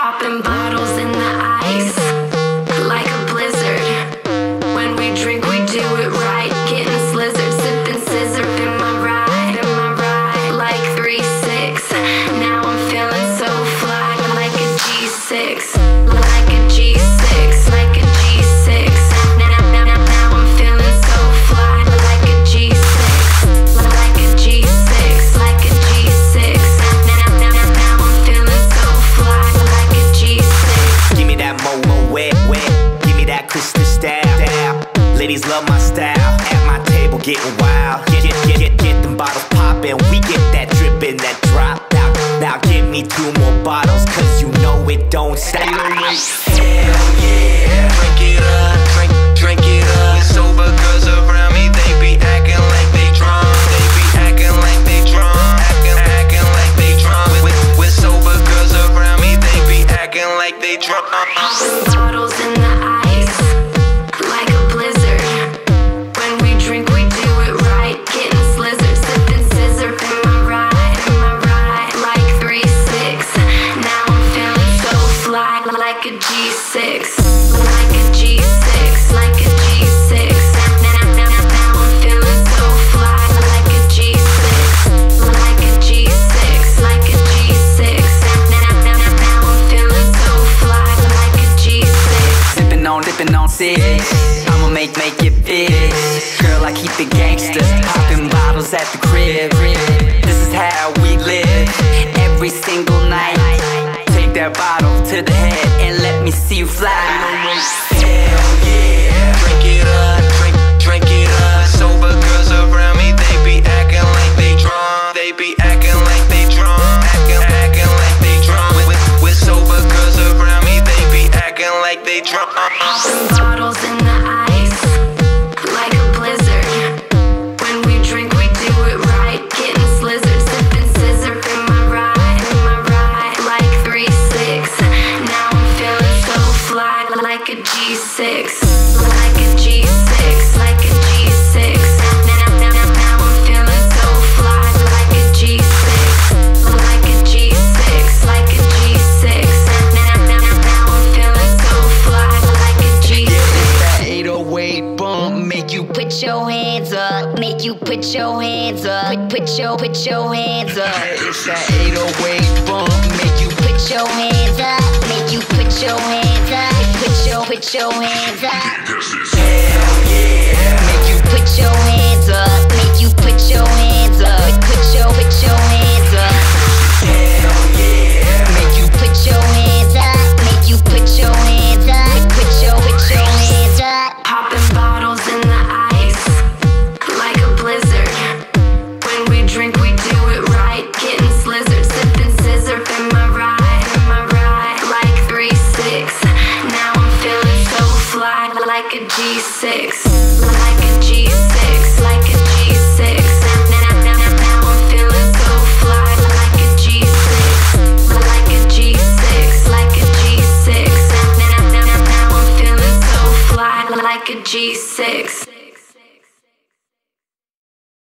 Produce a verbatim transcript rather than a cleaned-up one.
Popping bottles in the ice, like a blizzard. When we drink, we do it right. Getting slizzard, sipping scissor in my ride, in my ride. Like three six. Now I'm feeling so fly, like a G six, like a G six, like a G six. Now, now, now, now I'm feeling so fly, like a G six, like a G six, like a G six. Now, now, now, now I'm feeling so fly, like a G six. Give me that mo-mo wet, wet. Give me that crystal style. Ladies love my style. At my table getting wild. Get, get, get, get, get them bottles poppin'. We get that drippin', that drop. Now, now give me two more bottles, cause you know it don't stop. Hell yeah. Drink it up, drink, drink it up. Sober girls around me, they be acting like they drunk. They be acting like they drunk. Acting, acting like they drunk. With, with sober girls around me, they be acting like they drunk. Popping bottles in the ice, like a blizzard. When we drink, we do it right. Getting slizzard, sipping scissor in my ride, in my ride. Like three six. Now I'm feeling so fly, like a G six, like a G six, like a G six. Now, now, now, now I'm feeling so fly, like a G six, like a G six, like a G six. Now, now, now, now I'm feeling so fly, like a G six. Sippin' on, dippin' on six. I'ma make, make it fit. Girl, I keep it gangsta. Poppin' bottles at the crib. This is how we live. Every single night. Take that bottle to the head and let me see you fly. Hell yeah. Drink it up, drink, drink it up. Sober girls around me, they be acting like they drunk. They be acting like they drunk. Acting, acting like they drunk. With, with sober girls around me, they be acting like they drunk. Popping bottles in the ice, like a blizzard. When we drink, we do it right. Getting slizzard, sipping scissor in my ride, in my ride. Like three six. Now I'm feeling so fly, like a G six, like a G six, like a G six. Now, now, now, now I'm feeling so fly, like a G six, like a G six, like a G six. Now, now, now, now I'm feeling so fly, like a G six. eight oh eight bump, make you Put your hands up, make you put your hands up. Put, put your, put your hands up. It's that eight oh eight bump, make you Put your hands up, make you put your hands up. Put your, put your hands up. Hell yeah. Make you put your hands up, make you put your hands up. Put your, put your hands up. Hell yeah. Make you put your hands up, make you put your hands up. Put your, put your hands up. Popping bottles in the ice, like a blizzard. When we drink, we do it right. Getting slizzard, sipping scissor in my ride, in my ride. Like three six. Now I'm feeling so fly, like a G six, like a G